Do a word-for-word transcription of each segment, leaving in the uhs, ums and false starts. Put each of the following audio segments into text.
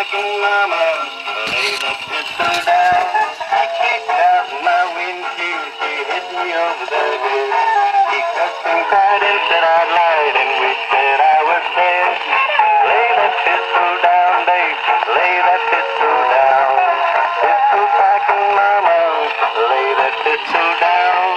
packing, mama, lay the pistol down. I kicked out my windshield, she hit me over the head. He cussed and cried and said I'd lied and wished that I was dead. Lay that pistol down, babe, lay that pistol down. Pistol packing, mama, lay that pistol down.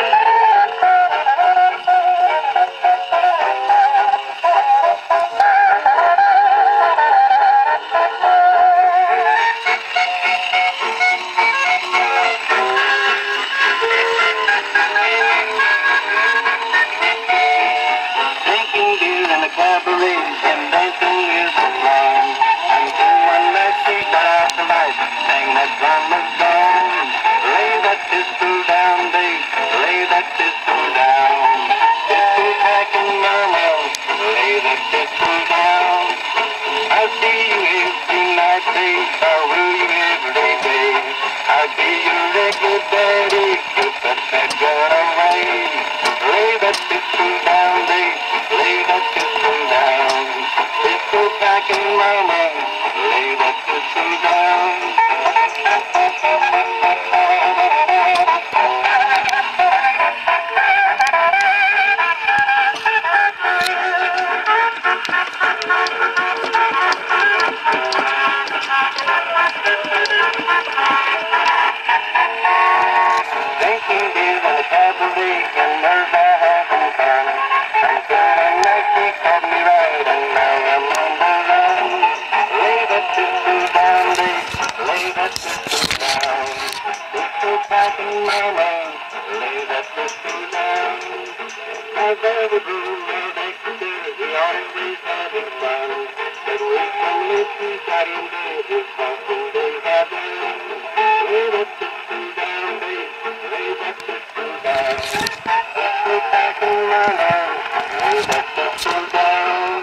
Drinking beer in the cabaret and dancing with the clown. Until one night she got out the light, sang that drummer's song. Lay that pistol down, babe, lay that pistol down. Pistol packing, mama, lay that pistol down. I'll see you every night, babe, I will you every day. I'll be your regular daddy, put that fat gun away. Lay that pistol down, babe, lay that pistol down. Pistol packing, mama, lay that pistol down. Drinking beer in the cabaret and nerves are having fun. Until one night she caught me right and now I'm on the run. Lay that pistol down, babe, lay that pistol down. Pistol packing, mama, lay that pistol down. My baby blue and Dexter, we always having fun. But we come listen, got him dead, his husband they have done. Lay that pistol down, babe, lay that pistol down. Pistol packing, mama, lay that pistol down.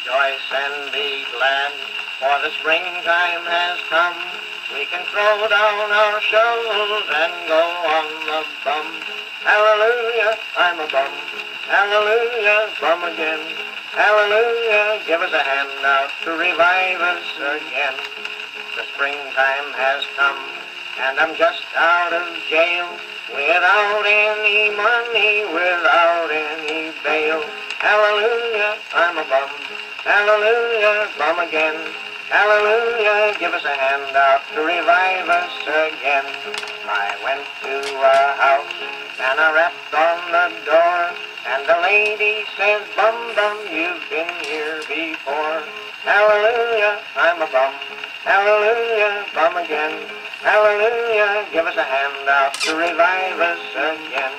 rejoice and be glad, for the springtime has come. We can throw down our shovels and go on the bum. Hallelujah, I'm a bum. Hallelujah, bum again. Hallelujah, give us a hand out to revive us again. The springtime has come, and I'm just out of jail, without any money, without any bail. Hallelujah, I'm a bum. Hallelujah, bum again. Hallelujah, give us a hand out to revive us again. I went to a house and I rapped on the door, and the lady says, bum bum, you've been here before. Hallelujah, I'm a bum. Hallelujah, bum again. Hallelujah, give us a hand out to revive us again.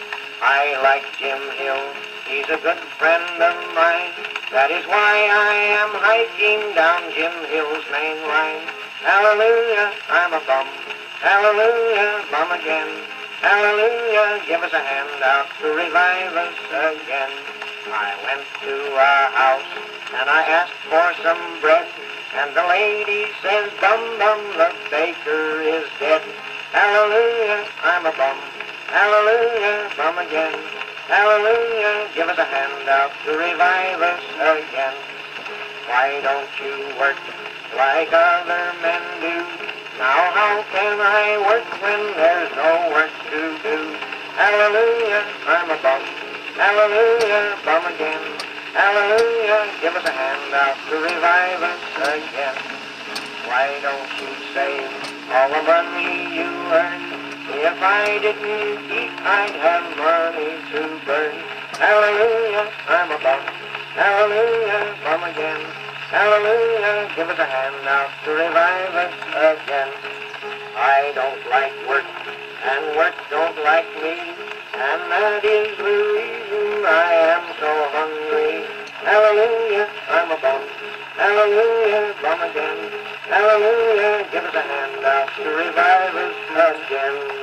I like Jim Hill, he's a good friend of mine. That is why I am hiking down Jim Hill's main line. Hallelujah, I'm a bum. Hallelujah, bum again. Hallelujah, give us a hand out to revive us again. I went to a house and I asked for some bread, and the lady says, bum bum, the baker is dead. Hallelujah, I'm a bum. Hallelujah, bum again. Hallelujah, give us a hand out to revive us again. Why don't you work like other men do? Now how can I work when there's no work to do? Hallelujah, I'm a bum. Hallelujah, bum again. Hallelujah, give us a hand out to revive us again. Why don't you save all the money you earn? If I didn't eat, I'd have money to burn. Hallelujah, I'm a bum. Hallelujah, bum again. Hallelujah, give us a hand out to revive us again. I don't like work, and work don't like me, and that is the reason I am so hungry. Hallelujah, I'm a bum. Hallelujah, bum again. Hallelujah, give us a hand out to revive us again.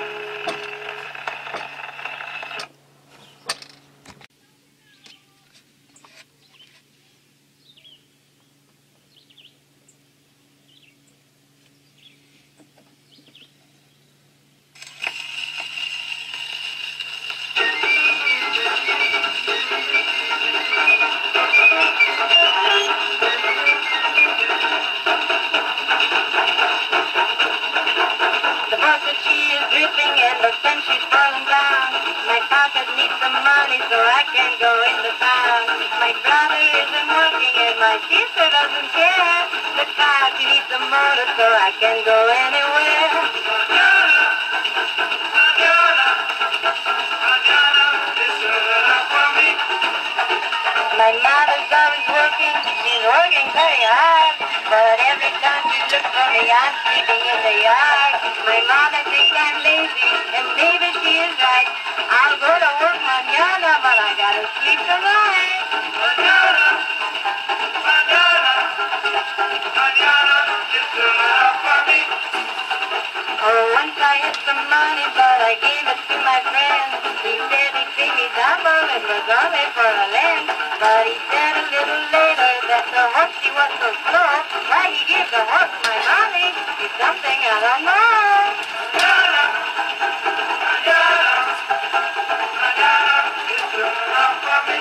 So I can go into town. My brother isn't working and my sister doesn't care. The car she needs a motor so I can go anywhere. Manana, manana, manana, listen up for me. My mother's always working, she's working very hard, but every time she looks for me, I'm sleeping in the yard. My mother thinks I'm lazy, and maybe she is right. I'll go to work mañana, but I gotta sleep tonight. Mañana, mañana, mañana, listen up for me. Oh, once I had some money, but I gave it to my friend. He said he'd pay me double, it was only for a land. But he said a little later that the horse she was so slow. Why he gave the horse my money is something I don't know. Mañana, mañana, mañana, listen up for me.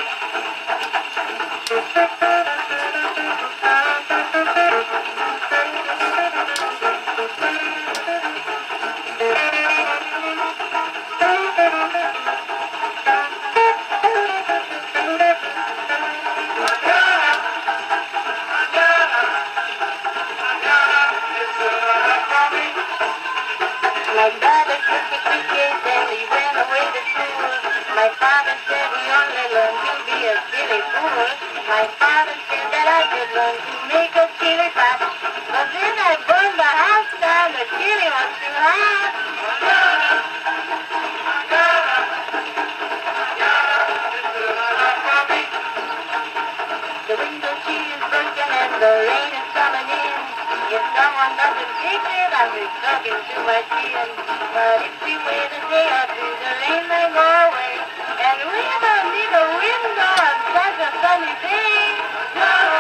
My brother took the suitcase and he ran away to school. My father said he only learned to be a silly fool. My father said that I should learn to make a chili pot. But then I burned the house down, the chili was too hot. Manana, manana, manana, listen up for me. The window sheet is broken and the rain is coming in. If someone doesn't fix it, I'll be stuck into my skin. But if we wait a day or two, the rain may go away, and we don't need a window on such a sunny day. No!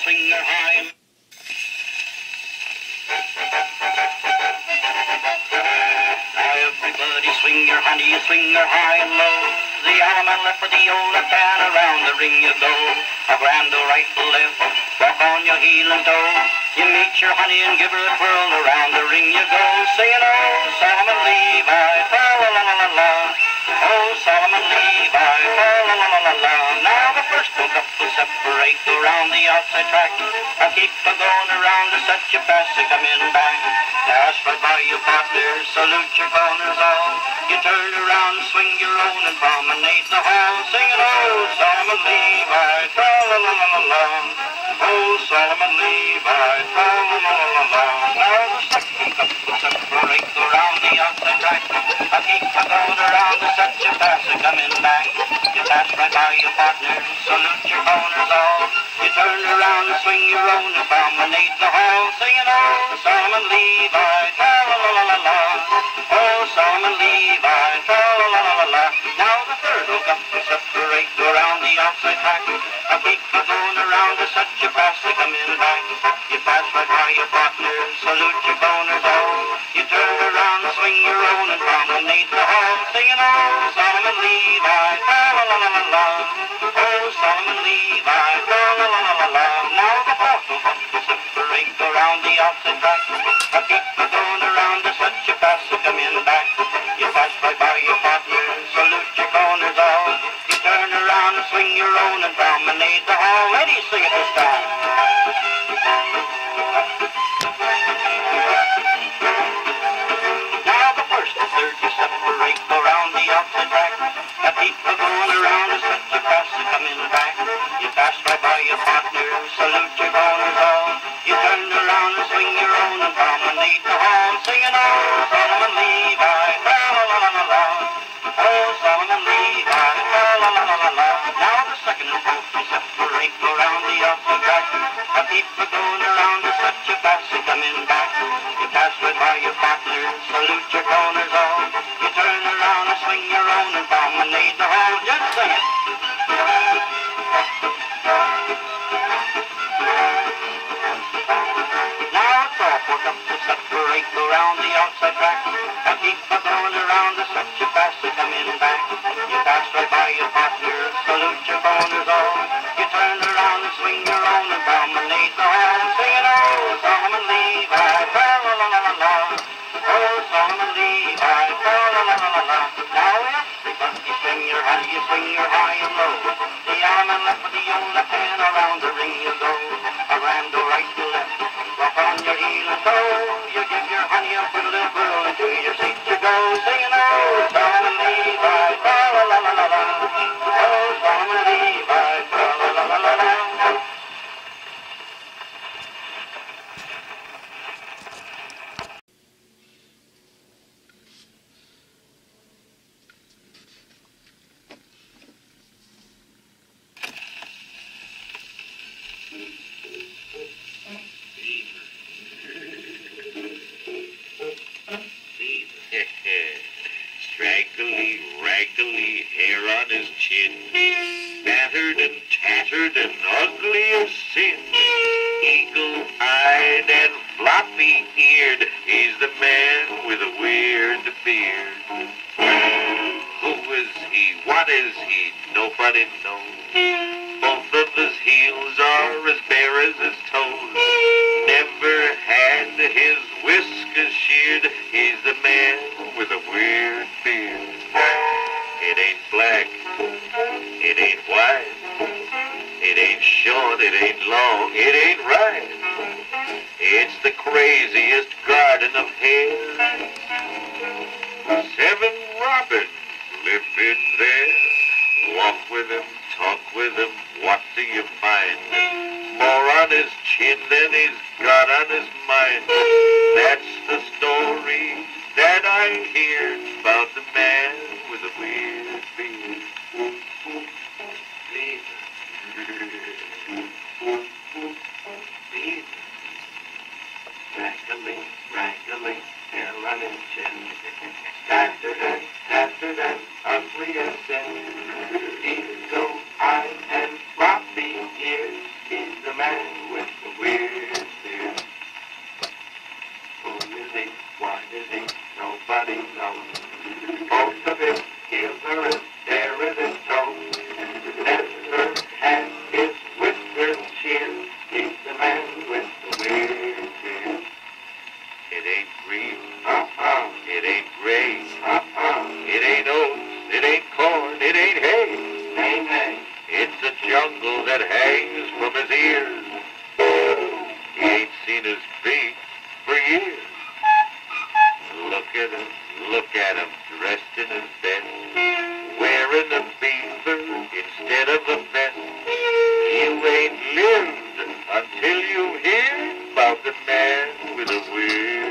swing her high and now everybody swing your honey, you swing her high and low. The arm and left for the old left hand, around the ring you go. A grand or right to left, walk on your heel and toe. You meet your honey and give her a twirl, around the ring you go. Singing, oh, Solomon Levi, fa-la-la-la-la-la. Oh, Solomon Levi, fa-la-la-la-la-la. Now the first two couples separate, go round the outside track. I'll keep a going around to set you fast to come in back. Pass right by your partner, salute your corners all. You turn around, swing your own and promenade the hall. Singing, oh, Solomon Levi, tra-la-la-la-la-la. Oh, Solomon Levi, tra-la-la-la-la-la. Now the second couple separate, go round the outside track. I'll keep a going around to set you fast to come in back. You pass right by your partner, salute your corners all. You turn around and swing your own and promenade the hall. Singing, oh, Solomon Levi, tra-la-la-la-la-la. Oh, Solomon Levi, tra-la-la-la-la-la. Now the third will come to separate, go around the outside track. I'll keep you going around to set you fast to come in back. You pass right by your partner, salute your corners all. You turn around and swing your own and promenade the hall. Singing, oh, Solomon Levi, tra-la-la-la-la-la. Oh, Solomon Levi, tra-la-la-la-la-la. Now the fourth will come to separate, go around the outside track. I'll keep you going around to set you fast to come in back. You pass right by your partner, salute your corners all. You turn around and swing your own and promenade the hall. Ready, sing it this time. Now the first and third you separate, go round the outside track. Now keep a going around and set you fast to come in back. You pass right by your partner, salute your corners all. You turn around and swing your own and promenade the hall. Singing, oh, Solomon Levi, tra-la-la-la-la-la. Oh, Solomon Levi, tra-la-la-la-la-la. Now the second and fourth you separate, go round the outside track. Now keep a going around to set you fast to come in back. You pass right by your partner, salute your corners all. You turn around and swing your own and promenade the hall. Just sing it. Now it's all four up to separate, go round the outside track. Now keep a going around to set you fast to come in back. You pass right by your partner, salute your corners all. You turn around and swing your own and promenade the hall. Singing, oh, Solomon Levi, tra-la-la-la-la-la. Oh, Solomon Levi, tra-la-la-la-la-la. Now everybody swing your high, you swing your high and low. The arm and left with the old left hand, around the ring you go. Around the right to left, walk on your heel and toe. You give your honey a pretty little whirl, and to your seat you go. Singing, oh, Solomon Levi, tra-la-la-la-la-la. Oh, Solomon Levi, tra-la-la-la-la-la. Straggly, raggly hair on his chin, battered and tattered and ugly as sin. Eagle-eyed and floppy-eared, he's the man with a weird beard. Who is he? What is he? Nobody knows. Both of his heels are as bare as his toes. Never had his whiskers sheared. He's the man with a weird beard. It ain't black, it ain't white, it ain't short, it ain't long, it ain't right. It's the craziest garden of hair. Seven robins live in there. Walk with him, talk with him, what do you find? More on his chin than he's got on his mind. That's the story that I hear about the man with a weird beard. Beard. Raggly, raggly, hair on his chin. Tattered and tattered and ugly as sin. Eagle-eyed and floppy ears. He's the man with that hangs from his ears. He ain't seen his feet for years. Look at him, look at him, dressed in his best, wearing a beaver instead of a vest. You ain't lived until you hear about the man with a wheel.